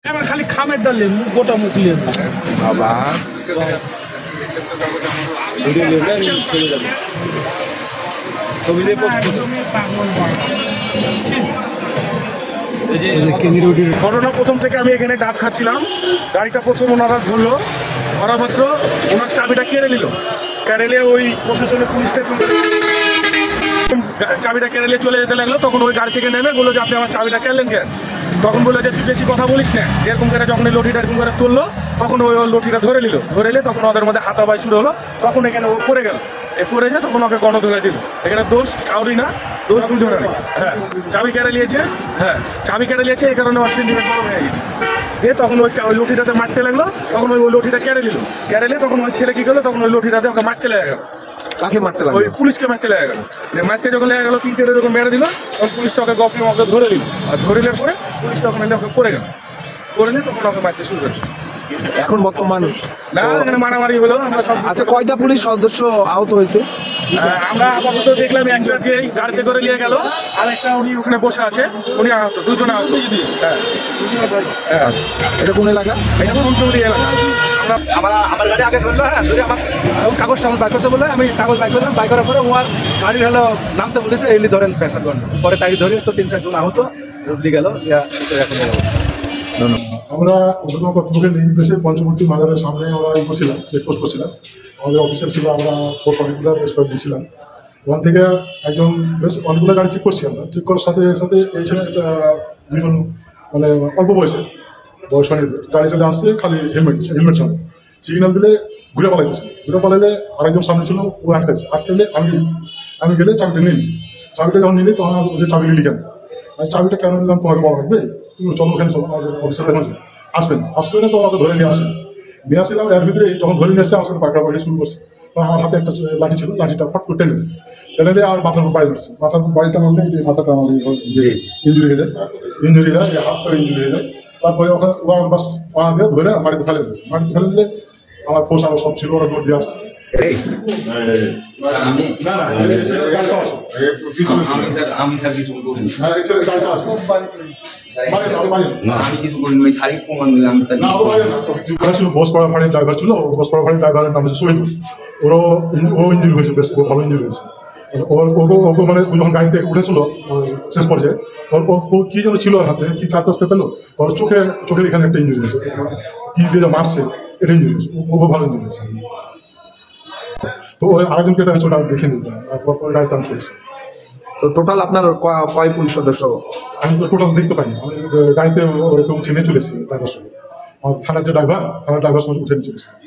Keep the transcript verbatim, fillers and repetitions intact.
আমার খালি খামের ডালে মুখ গোটা মুখ নিয়ে বাবা ঘটনা প্রথম থেকে আমি এখানে ডাব খাচ্ছিলাম, গাড়িটা প্রথম ওনারা ধরলো, ধরা মাত্র ওনার চাবিটা কেড়ে নিল। কেড়ে নিয়ে ওই প্রশাসনের পুলিশটা চাবিটা কেড়ে নিয়ে চলে যেতে লাগলো। তখন ওই গাড়ি থেকে নেমে বললো যে আপনি আমার চাবিটা কেড়লেন কেন? তখন বললো যে তুই বেশি কথা বলিস না। এরকম করে যখন এই লঠিটা এরকম করে তুললো তখন ওই লঠিটা ধরে নিল। ধরে নিলে তখন ওদের মধ্যে হাতাবাই শুরু হলো। তখন এখানে ও পড়ে গেল। এ পড়ে যায় তখন ওকে গণ ধরে দিল। এখানে দোষ কাউরি না, দোষ দুজনের। হ্যাঁ, চাবি কেড়ে নিয়েছে। হ্যাঁ, চাবি কেড়ে নিয়েছে, এই কারণে ওর তিন দিনের বড় হয়ে গেছে। দিয়ে তখন ওই ওই লঠিটাতে মারতে লাগলো। তখন ওই লঠিটা কেড়ে নিল। কেড়ে নিলে তখন ওই ছেলে কি করলো, তখন ওই লঠিটাতে ওকে মারতে লেগে গেল। কাকে মারতে লাগলো? ওই পুলিশকে মারতে লেগে গেল। মারতে যখন লেগে গেল, তিন চারটে যখন মেরে দিল, তখন পুলিশ ওকে গপে ওকে ধরে নিল। আর ধরে নেওয়ার পরে পুলিশ তখন ওকে পড়ে গেল। করে নিয়ে তখন ওকে মারতে শুরু করলো। এখন বর্তমান না, এখানে মারামারি হলো। আচ্ছা, কয়টা পুলিশ সদস্য আহত হয়েছে? আমরা আপাতত দেখলাম একটা যে গাড়িতে করে নিয়ে গেল, আর একটা উনি ওখানে বসে আছে, উনি আহত, দুজন আহত। হ্যাঁ, এটা কোন এলাকা? এটা ফুলচৌরি এলাকা। আমার আমার গাড়ি আগে ধরলো, হ্যাঁ ধরে আমার কাগজ টাগজ বাই করতে বললো, আমি কাগজ বাই করলাম। বাই করার পরে ওর গাড়ির হলো নামতে বলেছে, এলি ধরেন প্যাসেঞ্জার গণ। পরে তাই ধরে তো তিন চারজন আহত রুগী গেল। এখন আমরা ঊর্ধ্বতন কর্তৃপক্ষের নির্দেশে পঞ্চমূর্তি মাজারের সামনে আমরা ই করছিলাম, চেকপোস্ট করছিলাম। আমাদের অফিসার ছিল, আমরা পোস্ট অনেকগুলো বেশ কয়েক দিয়েছিলাম। ওখান থেকে একজন বেশ অনেকগুলো গাড়ি চেক করছি আমরা। চেক করার সাথে সাথে এই ছেলে একটা দুজন মানে অল্প বয়সে বয়স অনেক গাড়ি চলে আসছে, খালি হেলমেট হেলমেট সামনে সিগন্যাল দিলে ঘুরে পালাই দিচ্ছে। ঘুরে পালাইলে আরেকজন সামনে ছিল, ও আটকাইছে। আটকাইলে আমি আমি গেলে চাবিটা নিই। চাবিটা যখন নিলি তখন যে চাবি নিলি কেন? আমি চাবিটা কেন নিলাম তোমাকে বলা লাগবে, তুমি চলো ওখানে চলো, আমাদের অফিসার এখন আসবেন। আসবে না তো আমাকে ধরে নিয়ে আসে। নিয়ে আসছিলাম, এর ভিতরে যখন ধরে নিয়ে আসছে আমার সাথে পাকড়া পাকড়ি শুরু করছে। তখন আমার হাতে একটা লাঠি ছিল, লাঠিটা ফট করে টেনেছে। টেনে দিয়ে আর মাথার উপর বাড়ি ধরছে। মাথার উপর বাড়িটা মারলে এই যে মাথাটা আমাদের ইঞ্জুরি হয়ে যায়, ইঞ্জুরি হয়, হাত পা ইঞ্জুরি হয়ে যায়। তারপরে ওখানে ওরা বাস পা দিয়ে ধরে মাটিতে ফেলে দিয়েছে। মাটিতে ফেলে দিলে আমার পোষ আরো সব ছিল, ওরা দৌড় দিয়ে আসছে। ড্রাইভার ছিল, বসপাড়া ফাঁড়ির ড্রাইভারের নাম হচ্ছে শহীদ। ওরও ও ইঞ্জুরি হয়েছে, বেশ ভালো ইঞ্জুরি হয়েছে। ওর ওকে মানে যখন গাড়ি থেকে উঠেছিল শেষ পর্যায়ে, ওর ও কি যেন ছিল ওর হাতে, কি কাটতে আসতে পেলো, ওর চোখে চোখের এখানে একটা ইঞ্জুরি হয়েছে। কি দিয়ে মারছে এটা ইঞ্জুরি হয়েছে, ও ভালো ইঞ্জুরি হয়েছে। তো ওই আরেকজনকে এটা হচ্ছে, ওটা আমি দেখে নিলাম, গাড়িতে আমি চলেছি। তো টোটাল আপনার কয় পুলিশ সদস্য? আমি তো টোটাল দেখতে পাইনি, আমি গাড়িতে উঠে নিয়ে চলেছি ড্রাইভার সঙ্গে। আমার থানার যে ড্রাইভার, থানার ড্রাইভার সঙ্গে উঠে নিয়ে চলেছি।